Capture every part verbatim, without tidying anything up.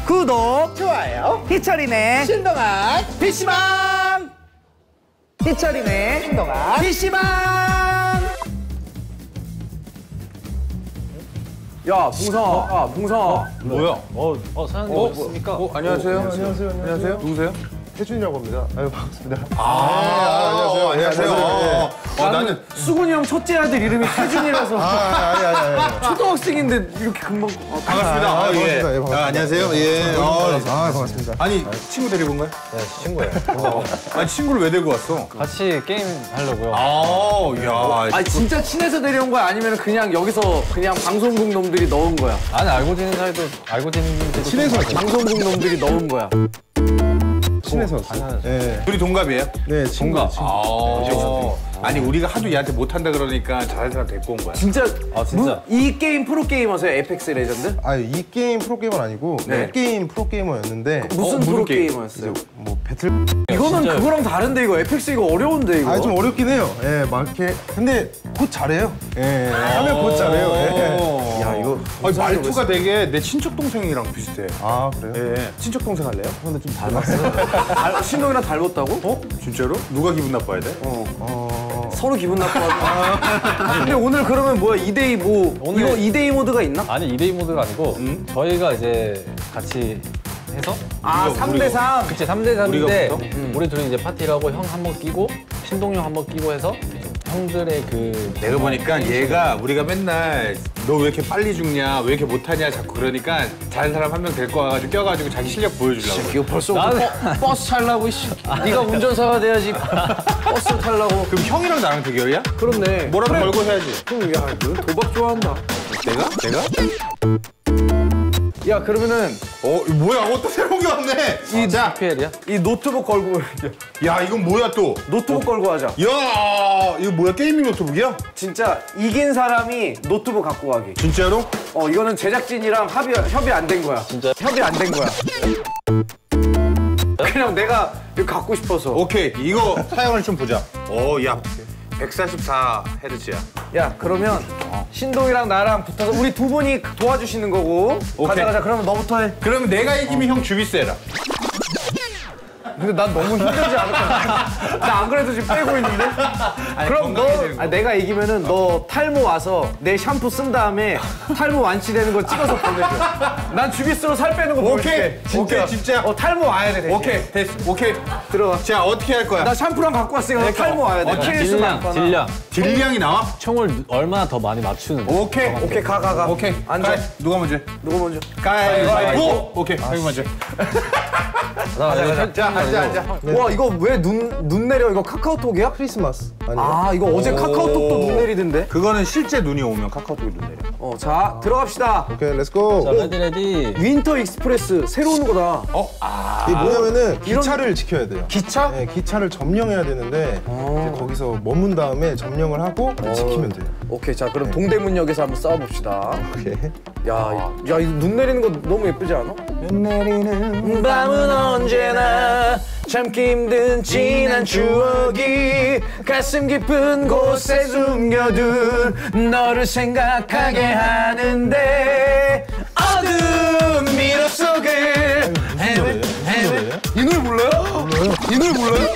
구독, 좋아요. 희철이네 신동아 피씨방. 희철이네 신동아 피씨방. 야, 봉성아, 아, 봉성아. 뭐야? 어, 어 사장님 어, 오셨습니까? 어, 안녕하세요. 어, 안녕하세요. 안녕하세요. 누구세요? 태준이라고 합니다. 아유, 반갑습니다. 아, 네, 안녕하세요. 안녕하세요. 네, 어, 나는 수근이 형 첫째 아들 이름이 태준이라서 아, 아니, 아니, 아니, 아니. 초등학생인데 이렇게 금방. 어, 반갑습니다. 아, 아, 예. 반갑습니다. 예, 반갑습니다. 아, 안녕하세요. 예. 어, 아, 반갑습니다. 아니, 친구 데리고 온 거야? 네, 친구예요. 아니, 친구를 왜 데리고 왔어? 같이 게임 하려고요. 아, 야. 아니 진짜 친해서 데려온 거야? 아니면 그냥 여기서 그냥 방송국 놈들이 넣은 거야? 아니 알고 지낸 사이도 알고 지낸 분들도 친해서 방송국 놈들이 넣은 거야. 친해서. 네, 둘이 동갑이에요? 네, 친구. 친구. 아, 아니, 우리가 하도 얘한테 못한다 그러니까 잘하는 사람 데리고 온 거야. 진짜, 아, 진짜? 무- 이 게임 프로게이머세요? 에이펙스 레전드? 아, 이 게임 프로게이머는 아니고 네. 네. 게임 프로게이머였는데 무슨 어, 무슨 게임? 프로게이머였어요? 뭐 배틀. 이거는 진짜요? 그거랑 다른데 이거 에이펙스 이거 어려운데 이거. 아, 좀 어렵긴 해요. 예, 막 이렇게. 근데 곧 잘해요. 예, 하면 곧 잘해요. 예. 야 이거 아니, 말투가 되게 내 친척 동생이랑 비슷해. 아, 그래요? 예. 친척 동생 할래요? 근데 좀 닮았어. 달- 신동이랑 닮았다고? 어? 진짜로? 누가 기분 나빠야 돼? 어, 서로 기분 나빠하고. 근데 오늘 그러면 뭐야 이 대이 뭐 오늘- 이거 이 대이 모드가 있나? 아니 이 대이 모드가 아니고 저희가 이제 같이 해서 아 우리가- 삼 대 삼. 그치 삼 대 삼인데 우리가 붙어? 우리 둘이 이제 파티를 하고 형 한 번 끼고 신동이 형 한 번 끼고 해서 형들의 그 내가 보니까 얘가 우리가 맨날 너 왜 이렇게 빨리 죽냐, 왜 이렇게 못하냐 자꾸 그러니까 다른 사람 한 명 데리고 와가지고 껴가지고 자기 실력 보여주려고. 이거 벌써 나는- 버, 버스 타려고 씨. 네가 운전사가 돼야지 버스 타려고. 그럼 형이랑 나랑 대결이야? 그렇네. 뭐라도 그래. 걸고 해야지. 그럼 야, 너 도박 좋아한다. 내가? 내가? 야, 그러면은 어, 이거 뭐야? 어, 또 새로운 게 왔네. 이 피엘이야? 이 노트북 걸고 야, 이건 뭐야 또? 노트북 걸고 하자. 야, 이거 뭐야? 게이밍 노트북이야? 진짜 이긴 사람이 노트북 갖고 가기. 진짜로? 어, 이거는 제작진이랑 합의 협의 안 된 거야. 진짜? 협의 안 된 거야. 그냥 내가 이거 갖고 싶어서. 오케이, 이거 사양을 좀 보자. 어, 야, 백사십사 헤르츠야. 야, 그러면 신동이랑 나랑 붙어서 우리 두 분이 도와주시는 거고. 오케이. 가자, 가자. 그러면 너부터 해. 그러면 내가 이기면 형 주비스 해라. 근데 난 너무 힘들지 않을까? 나 안 그래도 지금 빼고 있는데? 그럼 너, 건강해지는 거. 아, 내가 이기면은 너 탈모 와서 내 샴푸 쓴 다음에 탈모 완치되는 거 찍어서 보내줘. 난 주비스로 살 빼는 거 보여줄게. 오케이, 오케이, 진짜. 어, 탈모 와야 돼, 대신. 오케이, 됐어. 오케이. 들어가. 자, 어떻게 할 거야? 나 샴푸랑 갖고 왔으니까 너 탈모 와야 돼. 어, 킬수 딜량 많거나. 딜량 딜량이 나와? 총을 얼마나 더 많이 맞추는 오케이. 오케이, 가, 가, 가. 오케이. 앉아. 가위. 누가 먼저 해? 누구 먼저? 가위바위보. 오케이. 형이 먼저. 가자 가자 자, 앉아, 앉아. 와, 이거 왜 눈, 눈 내려? 이거 카카오톡이야? 크리스마스. 아니요? 아, 이거 어제 카카오톡도 눈 내리던데? 그거는 실제 눈이 오면 카카오톡에 눈 내려. 어, 자, 들어갑시다. 오케이, 렛츠고. 자 레디 레디 윈터 익스프레스 새로 오는 거다. 어? 아. 이게 뭐냐면은 기차를 지켜야 돼요. 기차? 네, 기차를 점령해야 되는데 이제 거기서 머문 다음에 점령을 하고 지키면 돼요. 오케이, 자 그럼 동대문역에서 한번 싸워봅시다. 오케이. 야, 이- 야 이거 눈 내리는 거 너무 예쁘지 않아? 눈 내리는 밤은 언제나 참기 힘든 지난 추억이 가슴 깊은 곳에 숨겨둔 너를 생각하게 하는데 어두운 미로 속을 헤매 헤매 이 노래 몰라요? 이 노래 몰라요?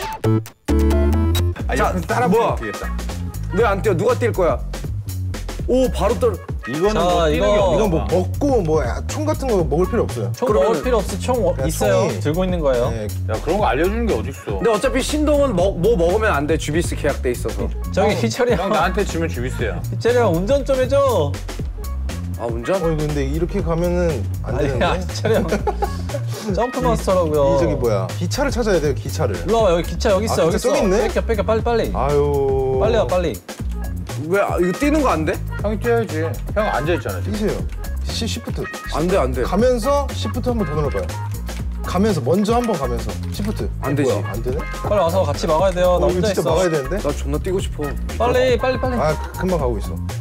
아, 자, 자, 따라 뭐야? 보겠다. 왜 안 뛰어? 누가 뛸 거야? 오, 바로 떨어. 이거는 자, 뭐 뛰는 이거- 게 없나 이건 뭐 봐. 먹고 뭐 총 같은 거 먹을 필요 없어요. 총 그러면은- 먹을 필요 없어. 총 어- 그냥 있어요. 총이- 들고 있는 거예요. 네, 야, 그런 거 알려주는 게 어딨어. 근데 어차피 신동은 먹, 뭐 먹으면 안 돼. 주비스 계약돼 있어서. 저기 희철이 형 형 나한테 주면 주비스야. 희철이 형 운전 좀 해줘. 아, 운전? 어 근데 이렇게 가면은 안 아니야 되는데. 희철이 형 점프 마스터라고요. 이 저기 뭐야? 기차를 찾아야 돼요. 기차를. 일로 와봐 여기 기차 여기 있어 아, 여기 기차 있어. 저기 있네? 뺏겨 뺏겨 빨리 빨리. 아유. 빨리 와 빨리. 왜 아, 이거 뛰는 거 안 돼? 형이 뛰어야지. 형 앉아있잖아, 지금. 뛰세요. 시 시프트. 안 돼, 안 돼. 가면서 시프트 한 번 더 눌러봐요. 가면서 먼저 한 번 가면서 시프트. 안 되지. 뭐야, 안 되네? 빨리 와서 같이 막아야 돼요. 나 어, 이거 혼자 진짜 있어. 막아야 되는데? 나 존나 뛰고 싶어. 빨리 빨리 빨리. 아 금방 가고 있어. 아,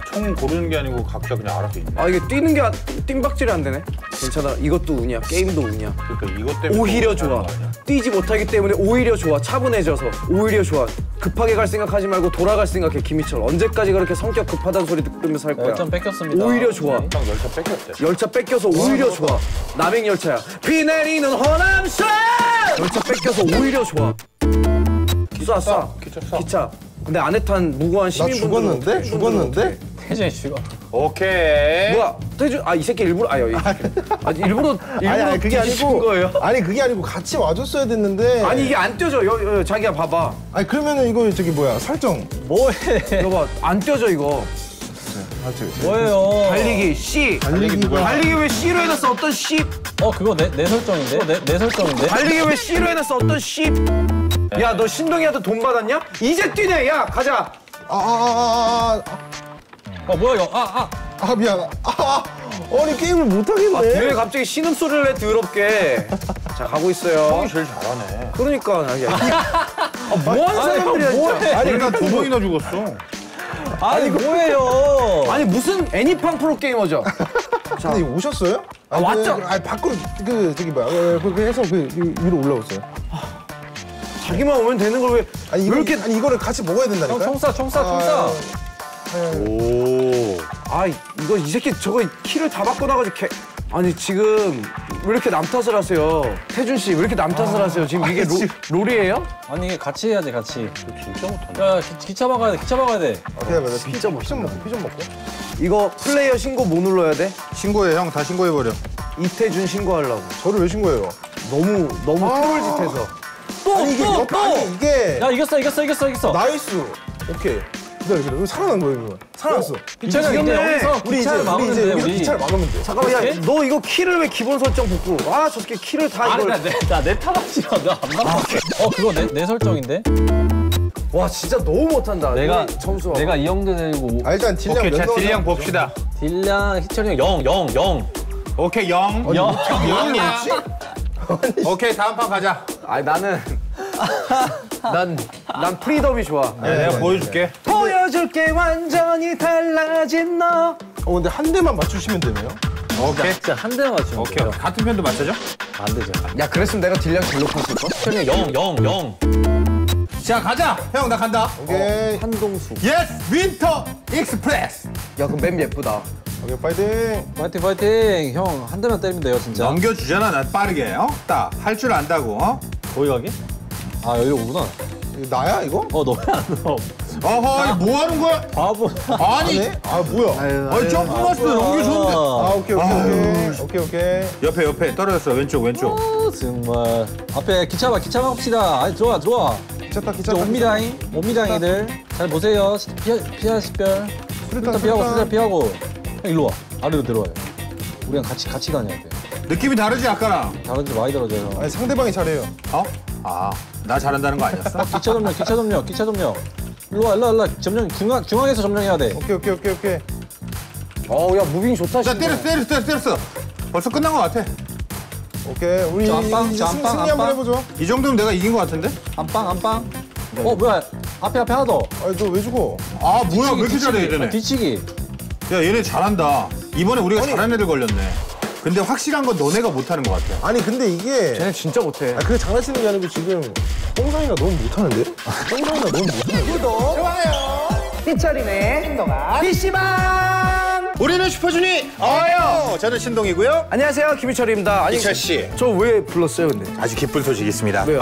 총 고르는 게 아니고 각자 그냥 알아서 있네. 아 이게 뛰는 게 안- 띵박질이 안 되네. 괜찮아. 이것도 운이야. 게임도 운이야. 그러니까 이것 때문에 오히려 또 좋아. 하는 거 아니야? 뛰지 못하기 때문에 오히려 좋아. 차분해져서 오히려 좋아. 급하게 갈 생각하지 말고 돌아갈 생각해. 김희철. 언제까지 그렇게 성격 급하다는 소리 들으면서 살 거야. 열정 뺏겼습니다. 오히려 좋아. 네. 형 열차 뺏겼대. 열차 뺏겨서 오히려 좋아. 남행 열차야. 비 내리는 호남선. 열차 뺏겨서 오히려 좋아. 기차 싸. 기차 싸. 기차. 근데 안에 탄 무고한 나 시민분들 죽었는데? 죽었는데? 태준이 죽어. 오케이. 뭐야? 태준 아이 새끼 일부러 아니 아 일부러 일부러 아니 아니 그게 뒤집힌 아니고 거예요? 아니 그게 아니고 같이 와줬어야 됐는데 아니 이게 안 떼져. 여, 여, 자기야 봐봐. 아니 그러면은 이거 저기 뭐야 설정 뭐해? 이거 봐. 안 떼져 이거. 아, 저기. 뭐예요? 달리기 C. 달리기가 달리기 왜 C로 해놨어? 어떤 C? 어 그거 내, 내 설정인데? 내, 내 설정인데? 달리기 왜 C로 해놨어? 어떤 C? 야 너 신동이한테 돈 받았냐? 이제 뛰네. 야 가자. 아아아아아 어 뭐야 이거? 아 아. 아, 아, 미안 아, 아 아니 게임을 못 하겠네 왜 갑자기 신음 소리를 내 더럽게. 자 가고 있어요. 형이 제일 잘하네. 그러니까 나 야. 아, 뭐 하는 사람들이야 진짜. 아니 그러니까 두 번이나 죽었어. 아니 뭐예요? 아니 무슨 애니팡 프로게이머죠? 근데 이거 오셨어요? 아, 왔죠? 그, 아니 밖으로 그 저기 뭐야 그, 그 해서 그 위로 올라오세요 자기만 오면 되는 걸 왜 아니 왜 이거, 이렇게 아니 이거를 같이 먹어야 된다니까 형 총사 총사 총사. 아, 오. 아 이거 이 새끼 저거 키를 다 바꿔놔가지고 개... 아니 지금 왜 이렇게 남 탓을 하세요? 태준 씨 왜 이렇게 남 탓을 하세요? 지금 이게 로, 롤이에요? 아니 이게 같이 해야지 같이. 진짜 못한다. 야 기, 기차 막아야 돼 기차 막아야 돼. 기다려 봐 피좀 피좀 먹고 피 좀 먹고 이거 플레이어 신고 뭐 눌러야 돼? 신고해 형. 다 신고해버려. 이태준 신고하려고. 저를 왜 신고해요? 너무 너무 아. 트롤짓해서. 아니 이게 옆 아니 이게 야 이겼어 이겼어 이겼어 이겼어. 나이스 오케이 기다려 기다려 살아난 거예요 이거 살아났어 기차는 이겼네. 이제 여기서 우리 이제 기차를 우리 막으면 이제 돼 여기서 우리. 기차를 막으면 돼 잠깐만 야 그렇지? 너 이거 키를 왜 기본 설정 붙고? 아 저 새끼 키를 다 아니 이걸. 나내 탓하지 마. 나안 바꿔. 어 그거 내 내 설정인데? 와 진짜 너무 못한다. 내가 이거 점수. 내가 이 형들 데리고 아 일단 딜량 오케이, 몇 자 넣었나 딜량 보죠. 봅시다. 딜량 희철이 형 영 영 영. 오케이 영. 영. 형 영이야. 오케이 다음 판 가자. 아니 나는 난 난 프리덤이 좋아. 네, 내가 보여줄게. 보여줄게 완전히 달라진 너. 어 근데 한 대만 맞추시면 되네요 오케이. 진짜 한 대만 맞추면 오케이. 오케이. 같은 편도 맞춰줘? 안 되죠. 야 그랬으면 내가 딜량 제일 높았을 걸? 희철이 형 영 영 영. 자 가자. 형 나 간다. 오케이 한동수. 예스 윈터 익스프레스. 야 그럼 맵 예쁘다. 오케이 파이팅 파이팅 파이팅. 형 한 대만 때리면 돼요 진짜. 넘겨주잖아 나 빠르게. 어? 딱 할 줄 안다고. 어? 거기 가게? 아 여기 오구나. 이거 나야 이거? 어 너야 너. 어허 이거 뭐 하는 거야? 바보. 아니. 네? 아 뭐야 아니 점프 마스터 넘겨줬는데. 아 오케이 오케이 오케이 오케이 오케이 옆에 옆에 떨어졌어 왼쪽 왼쪽. 어, 정말. 앞에 기차 봐 기차 막읍시다. 아니 좋아 좋아. 기차타 이제 기차타 옵니다잉 옵니다잉 애들. 잘 보세요. 피하 피하 식별. 일단 피하고 일단 피하고. 형 일로 와. 아래로 들어와요. 우리랑 같이 같이 다녀야 돼. 느낌이 다르지 아까랑. 다른지 많이 다르죠. 아니 상대방이 잘해요 어? 아 나 잘한다는 거 아니었어? 기차 점령 기차 점령 기차 점령. 일로 와 일로 와 일로 와. 점령 중앙 중앙에서 점령해야 돼. 오케이 오케이 오케이 오케이 어야 무빙 좋다. 자 신동. 때렸어 때렸어 때렸어 때렸어. 벌써 끝난 거 같아. 오케이 우리 저 안방, 이제 저 승, 안방, 승리 한번 안방. 해보죠 이 정도면 내가 이긴 거 같은데? 안방 안방. 어 뭐야 앞에 앞에 하나 더. 아니 너 왜 죽어? 아 뭐야 왜 이렇게 뒤치기, 잘해 얘네. 뒤치기. 야 얘네 잘한다. 이번에 우리가 잘하는 애들 걸렸네. 근데 확실한 건 너네가 못하는 것 같아. 아니 근데 이게 쟤네 진짜 못해. 아 그게 장난치는 게 아니고 지금 홍상이가 너무 못하는데? 홍상이가 너무 못하는데? 희철이네 신동아 피씨방. 우리는 슈퍼주니 어요. 저는 신동이고요. 안녕하세요 김희철입니다. 아니 희철 씨. 저 왜 불렀어요 근데? 아주 기쁜 소식이 있습니다. 왜요?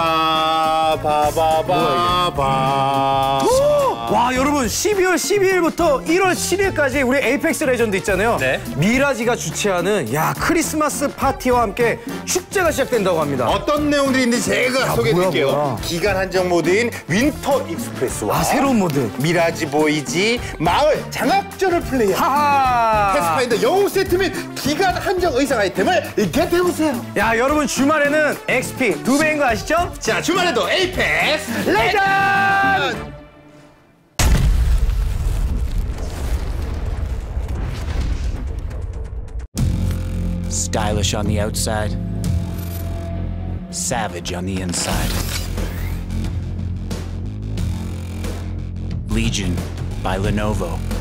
바바바바바. 와 여러분 십이월 십이일부터 일월 칠일까지 우리 에이펙스 레전드 있잖아요. 네. 미라지가 주최하는 야 크리스마스 파티와 함께 축제가 시작된다고 합니다. 어떤 내용들이 있는지 제가 소개해드릴게요. 뭐야, 뭐야. 기간 한정 모드인 윈터 익스프레스와 아 새로운 모드. 미라지 보이지 마을 장학전을 플레이한 하하. 패스파인더 영웅 세트 및 기간 한정 의상 아이템을 겟해보세요. 야 여러분 주말에는 엑스피 두 배인 거 아시죠? 자 주말에도 에이펙스 레전드. Stylish on the outside, savage on the inside. Legion by Lenovo.